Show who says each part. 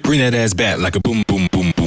Speaker 1: Bring that ass back like a boom, boom, boom, boom.